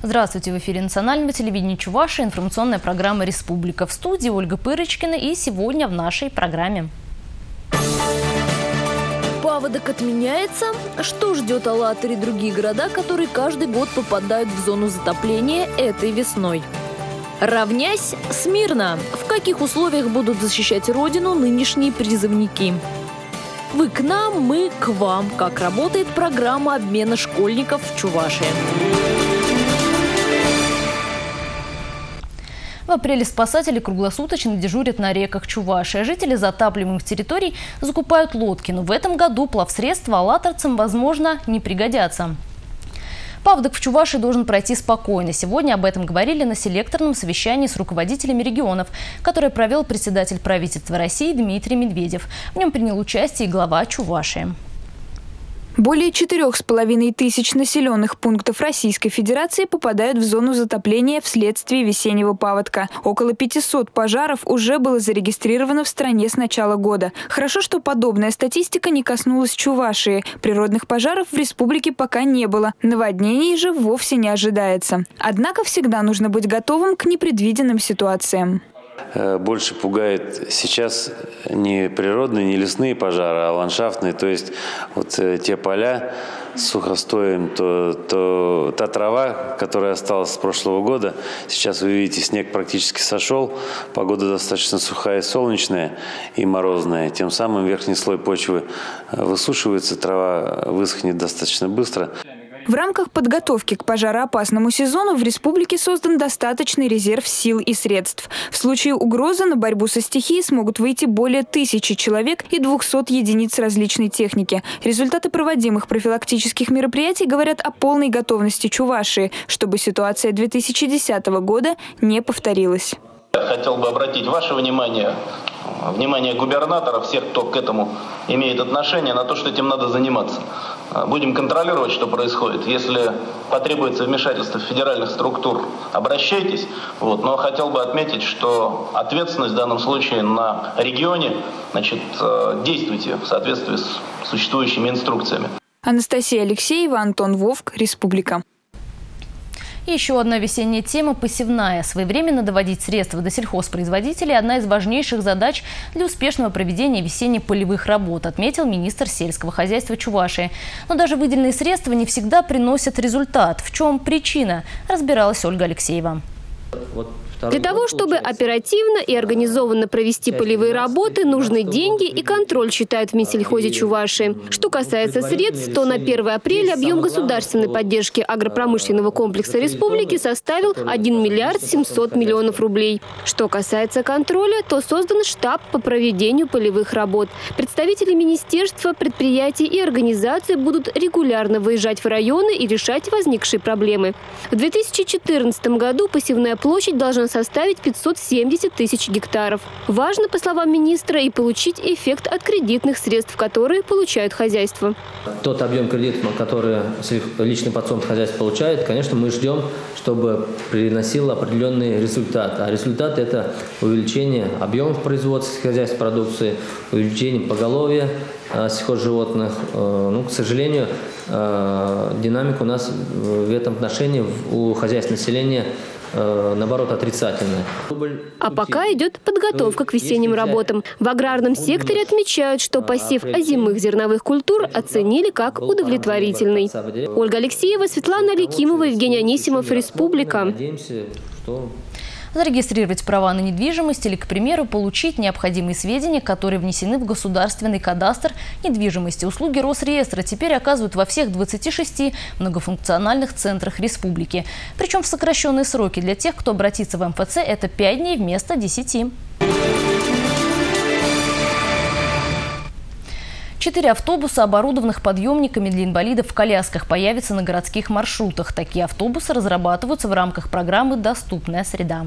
Здравствуйте! В эфире национального телевидения Чувашии информационная программа «Республика». В студии Ольга Пырочкина, и сегодня в нашей программе. Паводок отменяется? Что ждет Алатырь и другие города, которые каждый год попадают в зону затопления этой весной? Равнясь смирно. В каких условиях будут защищать родину нынешние призывники? Вы к нам, мы к вам. Как работает программа обмена школьников в Чувашии? В апреле спасатели круглосуточно дежурят на реках Чувашии. Жители затапливаемых территорий закупают лодки, но в этом году плавсредства алатырцам, возможно, не пригодятся. Паводок в Чувашии должен пройти спокойно. Сегодня об этом говорили на селекторном совещании с руководителями регионов, которое провел председатель правительства России Дмитрий Медведев. В нем принял участие и глава Чувашии. Более 4,5 тысяч населенных пунктов Российской Федерации попадают в зону затопления вследствие весеннего паводка. Около 500 пожаров уже было зарегистрировано в стране с начала года. Хорошо, что подобная статистика не коснулась Чувашии. Природных пожаров в республике пока не было. Наводнений же вовсе не ожидается. Однако всегда нужно быть готовым к непредвиденным ситуациям. Больше пугает сейчас не природные, не лесные пожары, а ландшафтные. То есть вот те поля с сухостоем, то та трава, которая осталась с прошлого года. Сейчас вы видите, снег практически сошел, погода достаточно сухая, солнечная и морозная. Тем самым верхний слой почвы высушивается, трава высохнет достаточно быстро. В рамках подготовки к пожароопасному сезону в республике создан достаточный резерв сил и средств. В случае угрозы на борьбу со стихией смогут выйти более 1000 человек и 200 единиц различной техники. Результаты проводимых профилактических мероприятий говорят о полной готовности Чувашии, чтобы ситуация 2010 года не повторилась. Я хотел бы обратить ваше внимание губернатора, всех, кто к этому имеет отношение, на то, что этим надо заниматься. Будем контролировать, что происходит. Если потребуется вмешательство федеральных структур, обращайтесь. Но хотел бы отметить, что ответственность в данном случае на регионе. Действуйте в соответствии с существующими инструкциями. Анастасия Алексеева, Антон Вовк, Республика. И еще одна весенняя тема – посевная. Своевременно доводить средства до сельхозпроизводителей – одна из важнейших задач для успешного проведения весенне-полевых работ, отметил министр сельского хозяйства Чувашии. Но даже выделенные средства не всегда приносят результат. В чем причина? Разбиралась Ольга Алексеева. Для того, чтобы оперативно и организованно провести полевые работы, нужны деньги и контроль, считают в Минсельхозе Чувашии. Что касается средств, то на 1 апреля объем государственной поддержки агропромышленного комплекса республики составил 1 миллиард 700 миллионов рублей. Что касается контроля, то создан штаб по проведению полевых работ. Представители министерства, предприятий и организаций будут регулярно выезжать в районы и решать возникшие проблемы. В 2014 году посевная площадь должна составить 570 тысяч гектаров. Важно, по словам министра, и получить эффект от кредитных средств, которые получают хозяйства. Тот объем кредитов, который личный подсобное хозяйство получает, конечно, мы ждем, чтобы приносил определенный результат. А результат – это увеличение объемов производства хозяйственной продукции, увеличение поголовья сельхозживотных. К сожалению, динамика у нас в этом отношении у хозяйственного населения наоборот, отрицательная. А пока идет подготовка к весенним работам. В аграрном секторе отмечают, что посев озимых зерновых культур оценили как удовлетворительный. Ольга Алексеева, Светлана Аликимова, Евгений Анисимов, Республика. Зарегистрировать права на недвижимость или, к примеру, получить необходимые сведения, которые внесены в государственный кадастр недвижимости. Услуги Росреестра теперь оказывают во всех 26 многофункциональных центрах республики. Причем в сокращенные сроки. Для тех, кто обратится в МФЦ, это 5 дней вместо 10. 4 автобуса, оборудованных подъемниками для инвалидов в колясках, появятся на городских маршрутах. Такие автобусы разрабатываются в рамках программы «Доступная среда».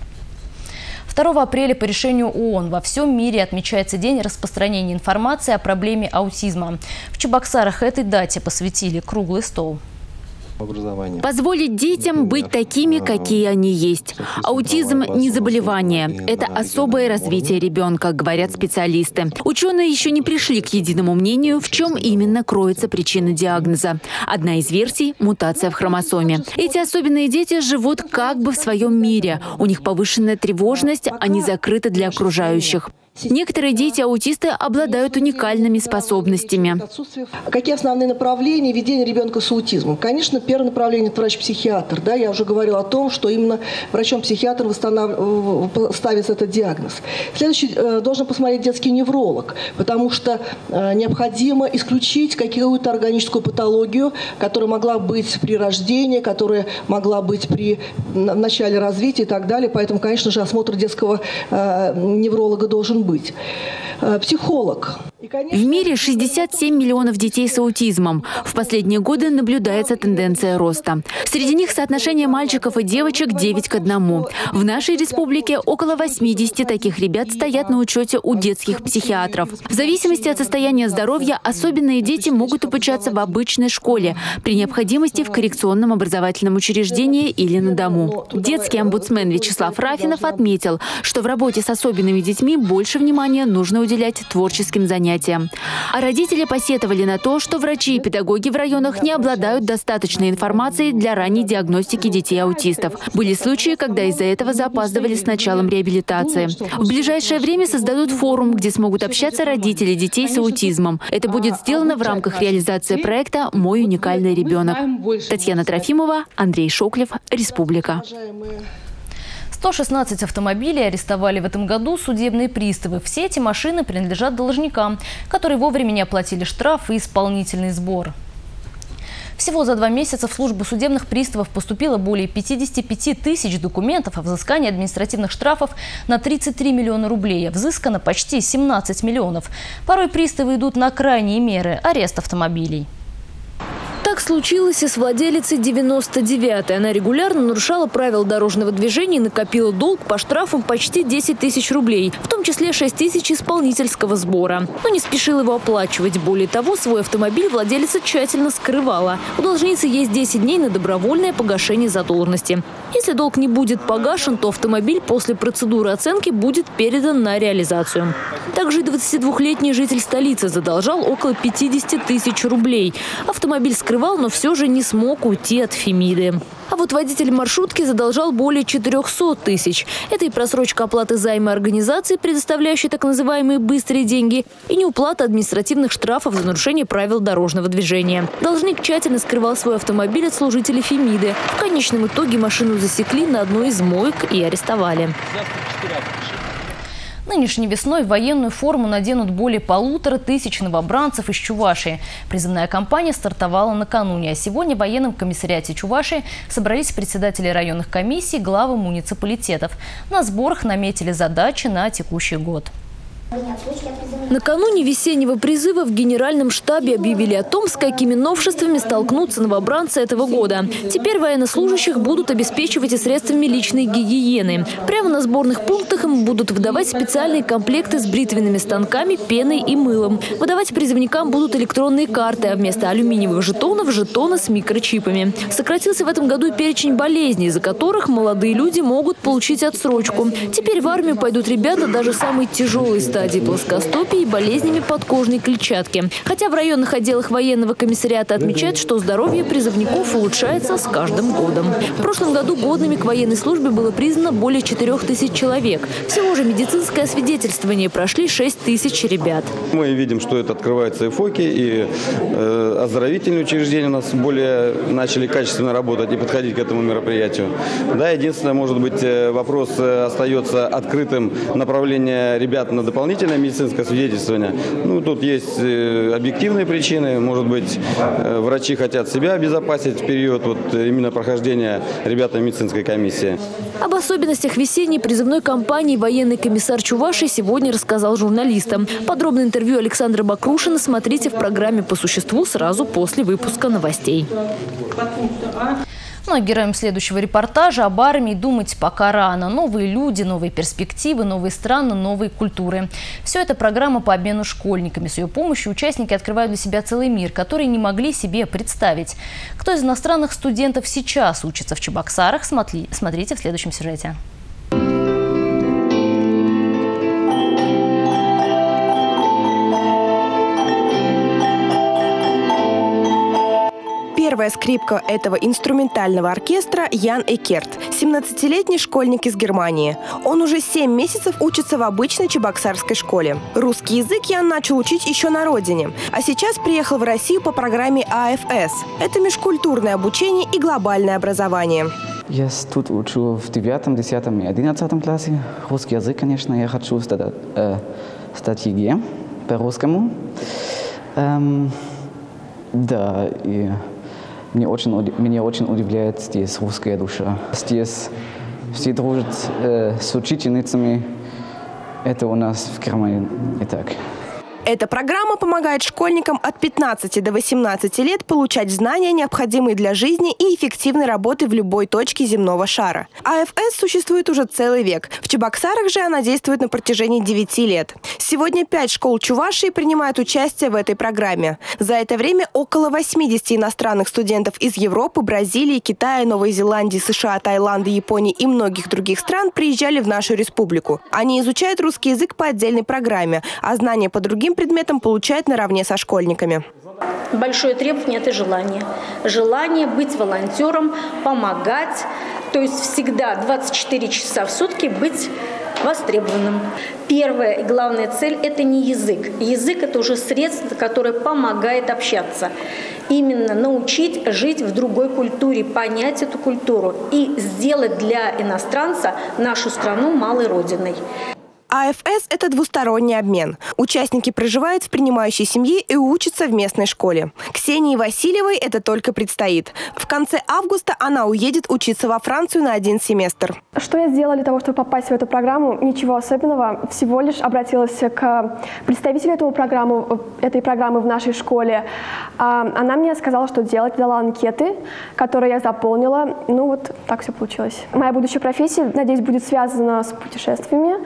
2 апреля по решению ООН во всем мире отмечается День распространения информации о проблеме аутизма. В Чебоксарах этой дате посвятили круглый стол. Позволить детям быть такими, какие они есть. Аутизм – не заболевание. Это особое развитие ребенка, говорят специалисты. Ученые еще не пришли к единому мнению, в чем именно кроется причина диагноза. Одна из версий – мутация в хромосоме. Эти особенные дети живут как бы в своем мире. У них повышенная тревожность, они закрыты для окружающих. Некоторые дети-аутисты обладают уникальными способностями. Какие основные направления ведения ребенка с аутизмом? Конечно, первое направление – это врач-психиатр. Да, я уже говорила о том, что именно врачом-психиатром ставится этот диагноз. Следующий должен посмотреть детский невролог, потому что необходимо исключить какую-то органическую патологию, которая могла быть при рождении, которая могла быть при начале развития и так далее. Поэтому, конечно же, осмотр детского невролога должен быть. Психолог. В мире 67 миллионов детей с аутизмом. В последние годы наблюдается тенденция роста. Среди них соотношение мальчиков и девочек 9 к 1. В нашей республике около 80 таких ребят стоят на учете у детских психиатров. В зависимости от состояния здоровья особенные дети могут обучаться в обычной школе, при необходимости в коррекционном образовательном учреждении или на дому. Детский омбудсмен Вячеслав Рафинов отметил, что в работе с особенными детьми больше внимания нужно уделять творческим занятиям. А родители посетовали на то, что врачи и педагоги в районах не обладают достаточной информацией для ранней диагностики детей-аутистов. Были случаи, когда из-за этого запаздывали с началом реабилитации. В ближайшее время создадут форум, где смогут общаться родители детей с аутизмом. Это будет сделано в рамках реализации проекта «Мой уникальный ребенок». Татьяна Трофимова, Андрей Шоклев, Республика. 116 автомобилей арестовали в этом году судебные приставы. Все эти машины принадлежат должникам, которые вовремя не оплатили штраф и исполнительный сбор. Всего за 2 месяца в службу судебных приставов поступило более 55 тысяч документов о взыскании административных штрафов на 33 миллиона рублей. Взыскано почти 17 миллионов. Порой приставы идут на крайние меры – арест автомобилей. Так случилось и с владелицей 99-й. Она регулярно нарушала правила дорожного движения и накопила долг по штрафам почти 10 тысяч рублей, в том числе 6 тысяч исполнительского сбора. Но не спешила его оплачивать. Более того, свой автомобиль владелица тщательно скрывала. У должницы есть 10 дней на добровольное погашение задолженности. Если долг не будет погашен, то автомобиль после процедуры оценки будет передан на реализацию. Также 22-летний житель столицы задолжал около 50 тысяч рублей. Автомобиль скрывал, но все же не смог уйти от Фемиды. А вот водитель маршрутки задолжал более 400 тысяч. Это и просрочка оплаты займа организации, предоставляющей так называемые быстрые деньги, и неуплата административных штрафов за нарушение правил дорожного движения. Должник тщательно скрывал свой автомобиль от служителей Фемиды. В конечном итоге машину засекли на одной из моек и арестовали. Нынешней весной военную форму наденут более 1500 новобранцев из Чувашии. Призывная кампания стартовала накануне, а сегодня в военном комиссариате Чувашии собрались председатели районных комиссий, главы муниципалитетов. На сборах наметили задачи на текущий год. Накануне весеннего призыва в Генеральном штабе объявили о том, с какими новшествами столкнутся новобранцы этого года. Теперь военнослужащих будут обеспечивать и средствами личной гигиены. Прямо на сборных пунктах им будут выдавать специальные комплекты с бритвенными станками, пеной и мылом. Выдавать призывникам будут электронные карты, а вместо алюминиевых жетонов – жетоны с микрочипами. Сократился в этом году и перечень болезней, из-за которых молодые люди могут получить отсрочку. Теперь в армию пойдут ребята даже самой тяжелой стадии плоскостопия и болезнями подкожной клетчатки. Хотя в районных отделах военного комиссариата отмечают, что здоровье призывников улучшается с каждым годом. В прошлом году годными к военной службе было признано более 4000 человек. Всего же медицинское освидетельствование прошли 6000 ребят. Мы видим, что это открываются и ФОКи, и оздоровительные учреждения у нас более начали качественно работать и подходить к этому мероприятию. Да, единственное, может быть, вопрос остается открытым направление ребят на дополнительное медицинское свидетельствование. Ну, тут есть объективные причины. Может быть, врачи хотят себя обезопасить в период именно прохождения ребятами медицинской комиссии. Об особенностях весенней призывной кампании военный комиссар Чувашии сегодня рассказал журналистам. Подробное интервью Александра Бакрушина смотрите в программе «По существу» сразу после выпуска новостей. Ну а героям следующего репортажа об армии думать пока рано. Новые люди, новые перспективы, новые страны, новые культуры. Все это программа по обмену школьниками. С ее помощью участники открывают для себя целый мир, который не могли себе представить. Кто из иностранных студентов сейчас учится в Чебоксарах, смотрите в следующем сюжете. Первая скрипка этого инструментального оркестра – Ян Экерт, 17-летний школьник из Германии. Он уже 7 месяцев учится в обычной чебоксарской школе. Русский язык Ян начал учить еще на родине, а сейчас приехал в Россию по программе АФС. Это межкультурное обучение и глобальное образование. Я тут учу в 9, 10 и 11 классе. Русский язык, конечно, я хочу стать ЕГЭ по-русскому. Да, и меня очень удивляет здесь русская душа. Здесь все дружат с учительницами. Это у нас в Германии не так. Эта программа помогает школьникам от 15 до 18 лет получать знания, необходимые для жизни и эффективной работы в любой точке земного шара. АФС существует уже целый век. В Чебоксарах же она действует на протяжении 9 лет. Сегодня 5 школ Чувашии принимают участие в этой программе. За это время около 80 иностранных студентов из Европы, Бразилии, Китая, Новой Зеландии, США, Таиланда, Японии и многих других стран приезжали в нашу республику. Они изучают русский язык по отдельной программе, а знания по другим предметам получают наравне со школьниками. Большое требование – это желание. Желание быть волонтером, помогать, то есть всегда 24 часа в сутки быть востребованным. Первая и главная цель – это не язык. Язык – это уже средство, которое помогает общаться. Именно научить жить в другой культуре, понять эту культуру и сделать для иностранца нашу страну малой родиной. АФС – это двусторонний обмен. Участники проживают в принимающей семье и учатся в местной школе. Ксении Васильевой это только предстоит. В конце августа она уедет учиться во Францию на 1 семестр. Что я сделала для того, чтобы попасть в эту программу? Ничего особенного. Всего лишь обратилась к представителю этой программы в нашей школе. Она мне сказала, что делать, дала анкеты, которые я заполнила. Ну вот так все получилось. Моя будущая профессия, надеюсь, будет связана с путешествиями,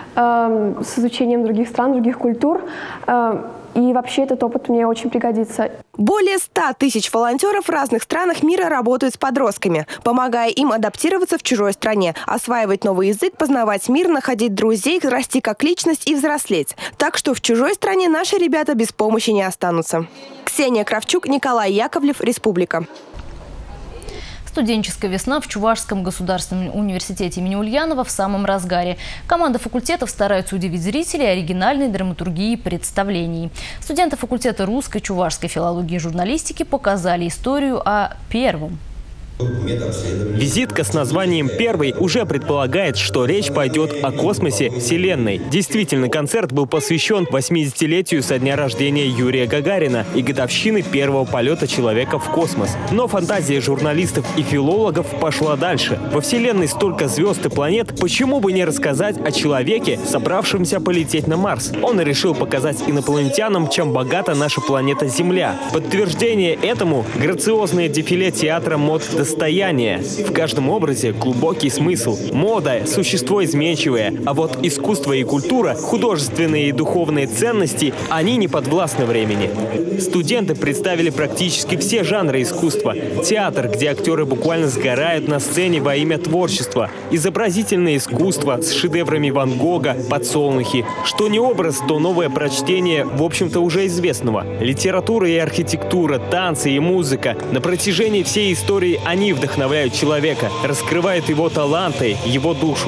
с изучением других стран, других культур. И вообще этот опыт мне очень пригодится. Более 100 тысяч волонтеров в разных странах мира работают с подростками, помогая им адаптироваться в чужой стране, осваивать новый язык, познавать мир, находить друзей, расти как личность и взрослеть. Так что в чужой стране наши ребята без помощи не останутся. Ксения Кравчук, Николай Яковлев, Республика. Студенческая весна в Чувашском государственном университете имени Ульянова в самом разгаре. Команда факультетов стараются удивить зрителей оригинальной драматургией представлений. Студенты факультета русской, чувашской филологии и журналистики показали историю о первом. Визитка с названием «Первый» уже предполагает, что речь пойдет о космосе Вселенной. Действительно, концерт был посвящен 80-летию со дня рождения Юрия Гагарина и годовщины первого полета человека в космос. Но фантазия журналистов и филологов пошла дальше. Во Вселенной столько звезд и планет, почему бы не рассказать о человеке, собравшемся полететь на Марс? Он и решил показать инопланетянам, чем богата наша планета Земля. Подтверждение этому – грациозное дефиле театра мод «Достояние». В каждом образе глубокий смысл. Мода – существо изменчивое, а вот искусство и культура, художественные и духовные ценности – они не подвластны времени. Студенты представили практически все жанры искусства. Театр, где актеры буквально сгорают на сцене во имя творчества. Изобразительное искусство с шедеврами Ван Гога, подсолнухи. Что не образ, то новое прочтение, в общем-то, уже известного. Литература и архитектура, танцы и музыка. На протяжении всей истории они вдохновляют человека, раскрывают его таланты, его душу.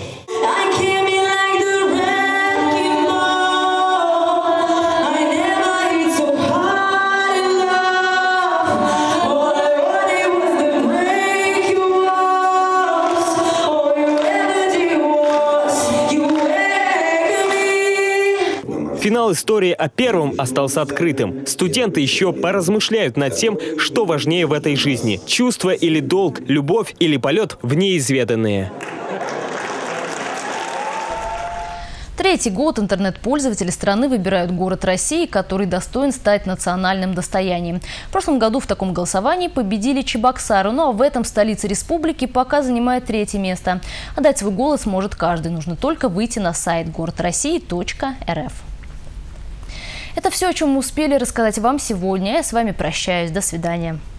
Финал истории о первом остался открытым. Студенты еще поразмышляют над тем, что важнее в этой жизни – чувство или долг, любовь или полет в неизведанное. Третий год интернет-пользователи страны выбирают город России, который достоин стать национальным достоянием. В прошлом году в таком голосовании победили Чебоксары, ну а в этом столица республики пока занимает третье место. Отдать свой голос может каждый, нужно только выйти на сайт городроссии.рф. Это все, о чем мы успели рассказать вам сегодня. Я с вами прощаюсь. До свидания.